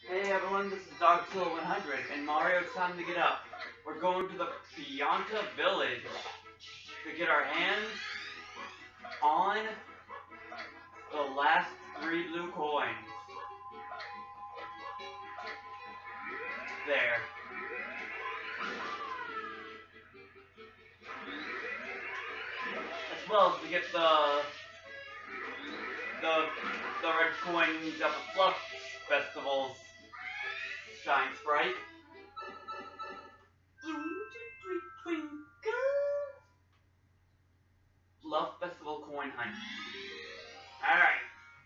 Hey everyone, this is Dogzilla100, and Mario, it's time to get up. We're going to the Pianta village to get our hands on the last 3 blue coins. There. As well as to get the red coins at the Fluff Festival's Shine Sprite. Fluff Festival coin hunt. Alright.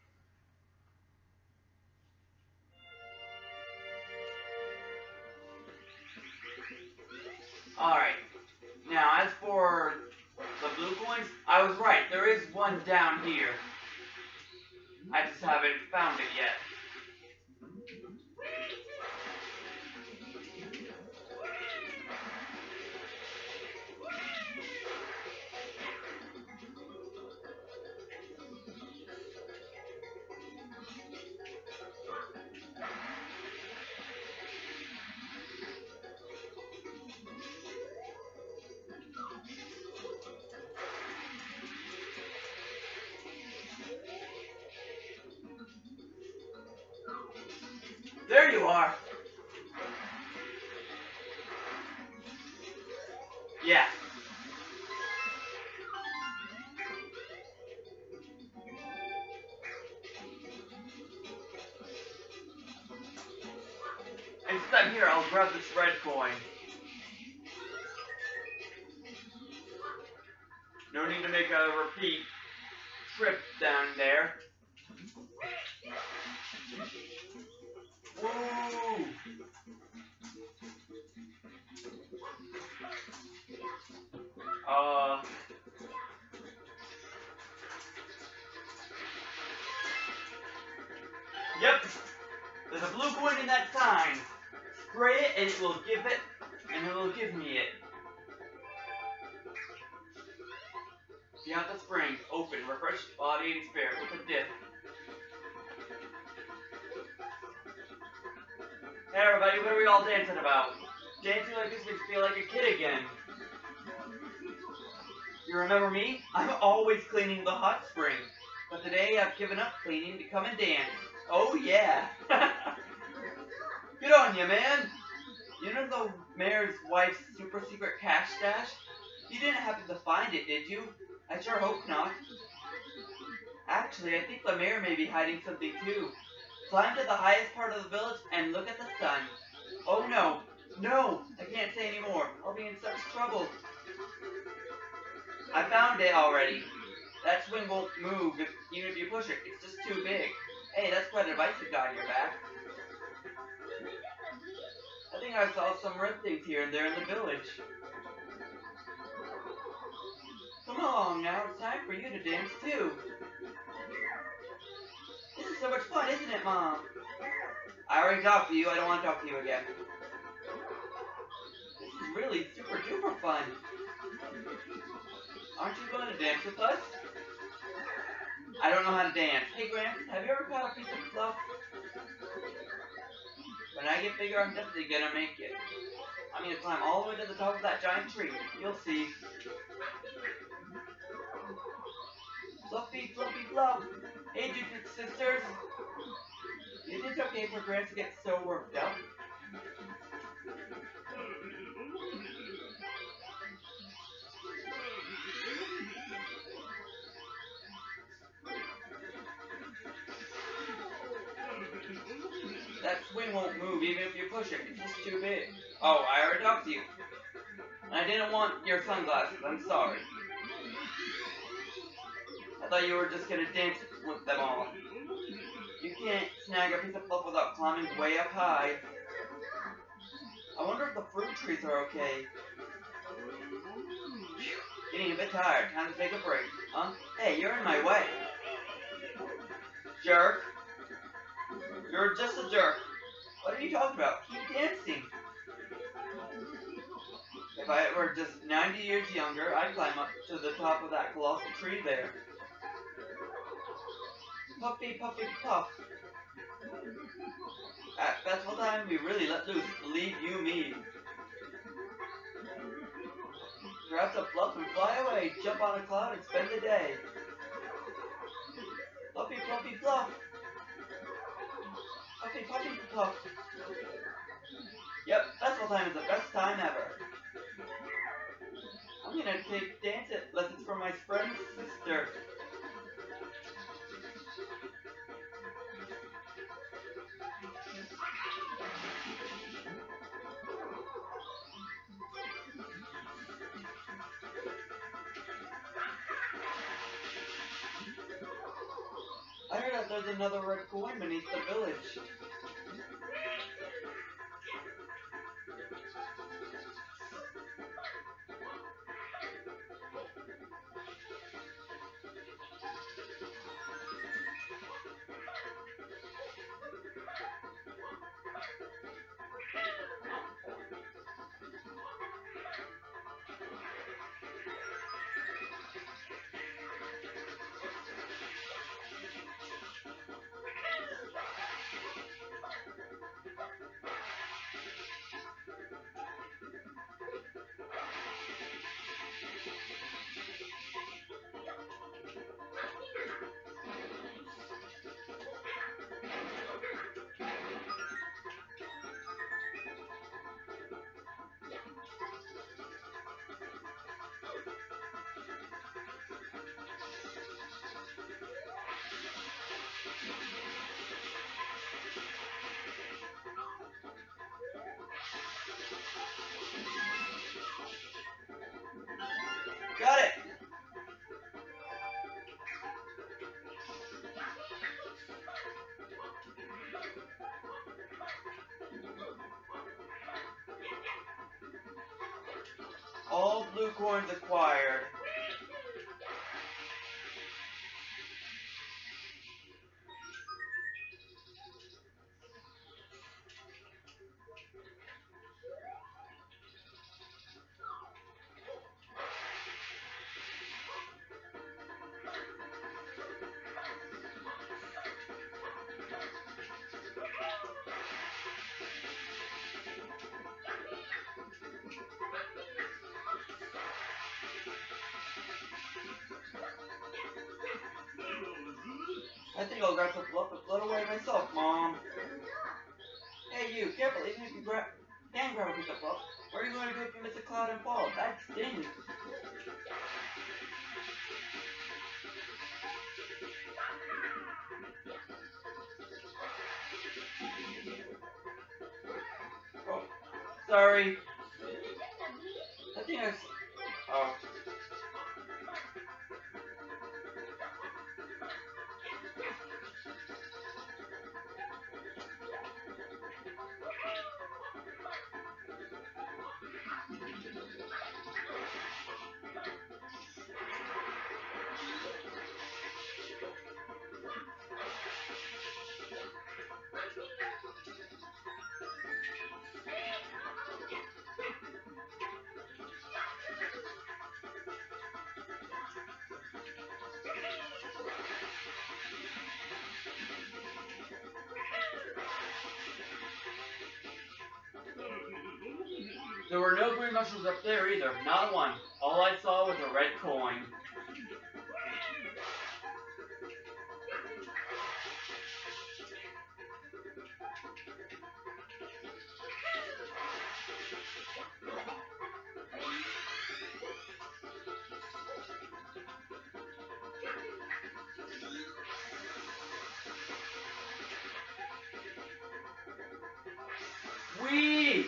Alright. Now, as for the blue coins, I was right. There is one down here. I just haven't found it yet. There you are! Yeah. And since I'm here, I'll grab this red coin. No need to make a repeat trip down there. Woo! Yep. There's a blue coin in that sign. Spray it and it will give me it. Pianta Springs, open, refresh body and spirit with a dip. Hey everybody, what are we all dancing about? Dancing like this makes me feel like a kid again. You remember me? I'm always cleaning the hot spring. But today I've given up cleaning to come and dance. Oh yeah! Good on you, man! You know the mayor's wife's super secret cash stash? You didn't happen to find it, did you? I sure hope not. Actually, I think the mayor may be hiding something too. Climb to the highest part of the village and look at the sun. Oh no! No! I can't say anymore. I'll be in such trouble. I found it already. That swing won't move even if you push it. It's just too big. Hey, that's quite a bicycle on your back. I think I saw some red things here and there in the village. Come along now, it's time for you to dance too. This is so much fun, isn't it, Mom? I already talked to you, I don't want to talk to you again. This is really super duper fun. Aren't you going to dance with us? I don't know how to dance. Hey Gramps, have you ever caught a piece of fluff? When I get bigger, I'm definitely gonna make it. I'm gonna climb all the way to the top of that giant tree. You'll see. Fluffy, fluffy, fluff. Hey, Jupiter sisters. Is it okay for Gramps to get so worked up? That swing won't move even if you push it. It's just too big. Oh, I already talked to you. I didn't want your sunglasses. I'm sorry. I thought you were just gonna dance with them all. You can't snag a piece of fluff without climbing way up high. I wonder if the fruit trees are okay. Getting a bit tired. Time to take a break. Huh? Hey, you're in my way. Jerk. You're just a jerk. What are you talking about? Keep dancing. If I were just 90 years younger, I'd climb up to the top of that colossal tree there. Puffy, puffy, puff. That's time we really let loose, believe you me. Grab some Fluff and fly away, jump on a cloud and spend the day. Fluffy, fluffy, fluff. Fluffy, fluffy, fluff. Yep, festival time is the best time ever. I'm gonna take dance lessons from my friend's sister. I heard that there's another red coin beneath the village. Got it! All blue coins acquired. I think I'll grab some Fluff and float away myself, Mom. Hey you, careful, even if you can grab a piece of Fluff. Where are you going to go if you miss a cloud and fall? That stings. Oh, sorry. I think I... Oh. There were no green mushrooms up there either, not one. All I saw was a red coin. Whee!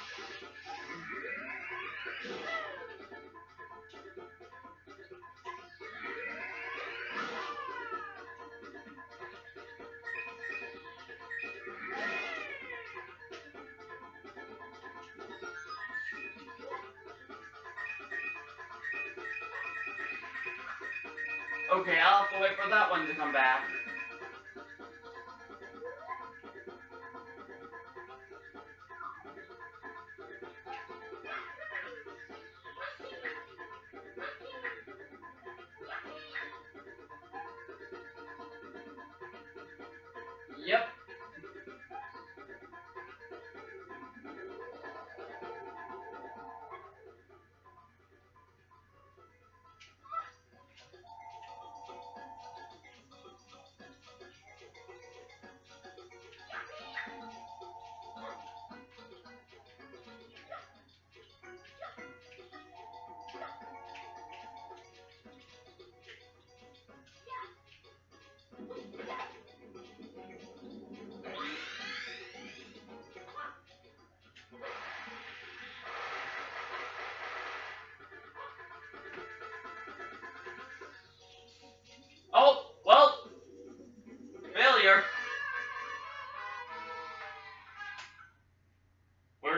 Okay, I'll have to wait for that one to come back. Yep.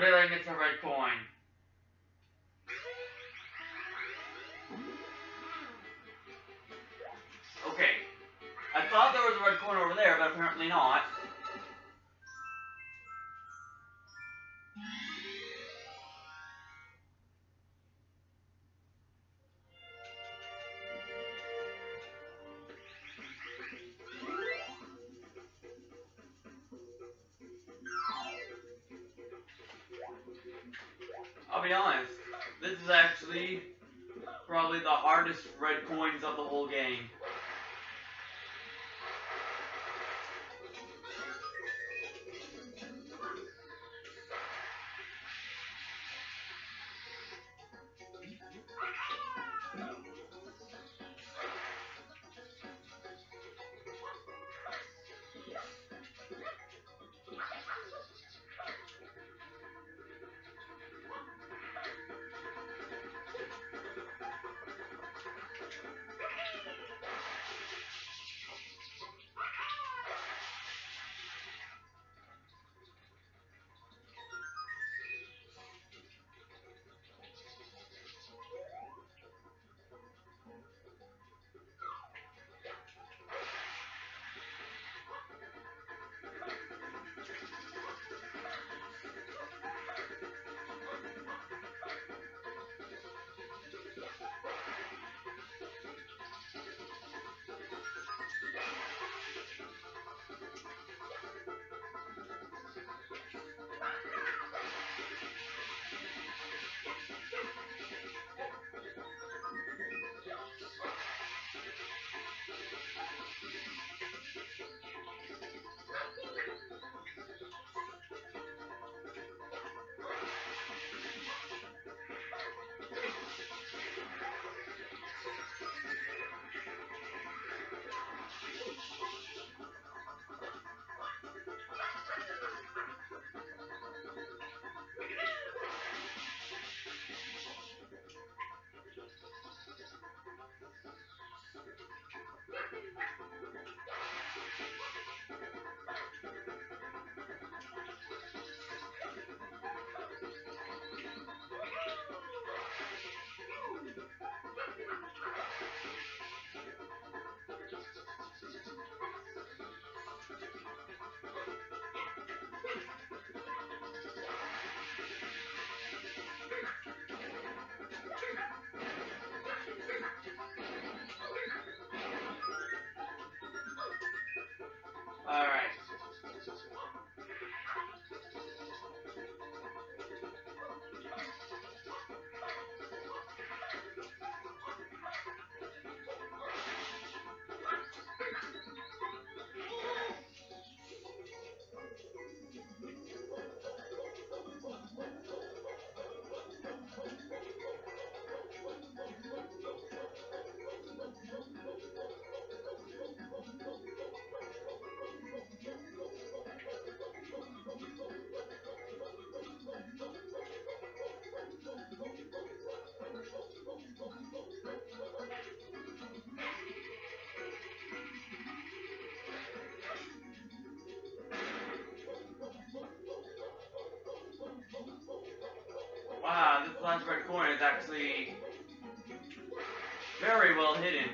forgetting it's a red coin. Okay. I thought there was a red coin over there, but apparently not. I'll be honest, this is actually probably the hardest red coins of the whole game. Alright. Wow, this last red coin is actually very well hidden.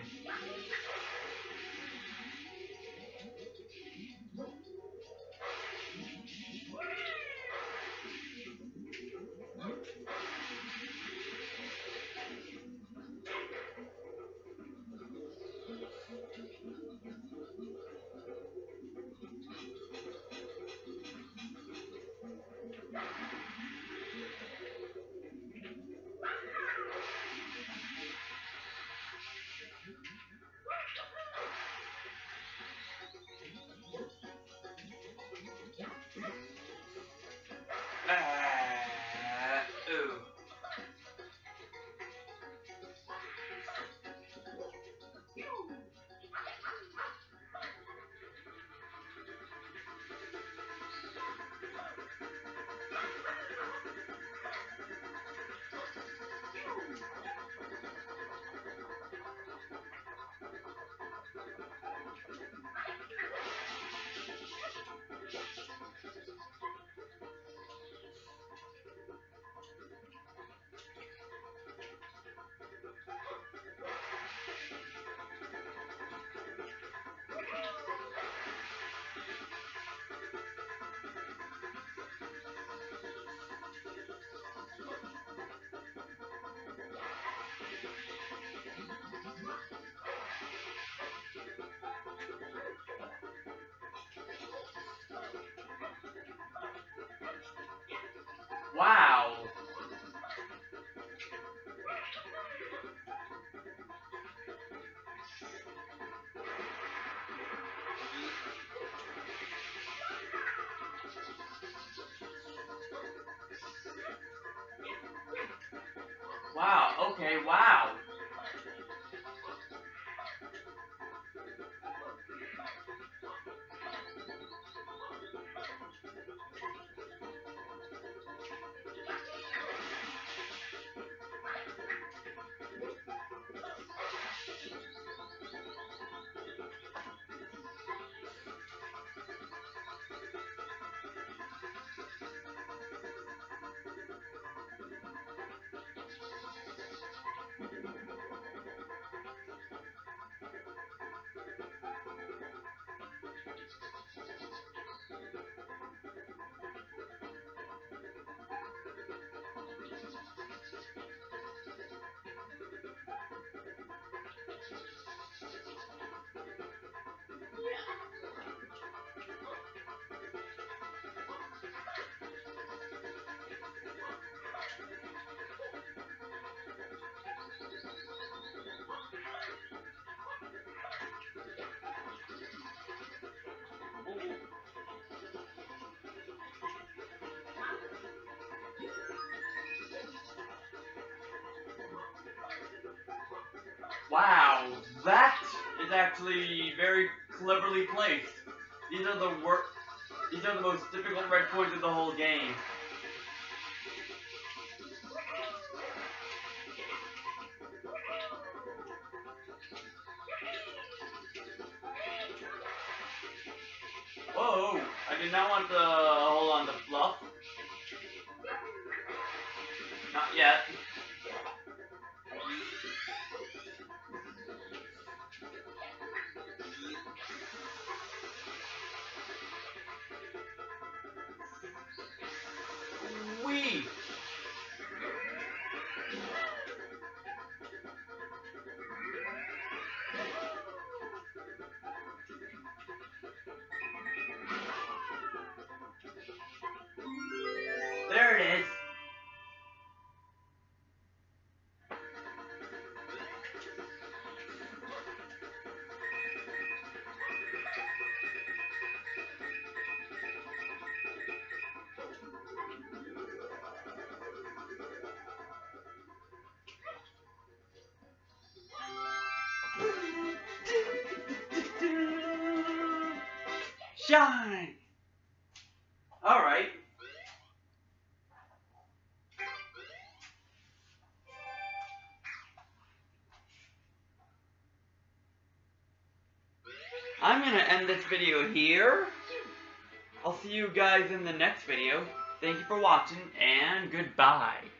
Wow. Wow, okay, wow. Wow, that is actually very cleverly placed. These are the most difficult red coins in the whole game. Whoa, I did not want to hold on to Fluff. Not yet. Wee! There it is. Shine! Alright. I'm gonna end this video here. I'll see you guys in the next video. Thank you for watching, and goodbye.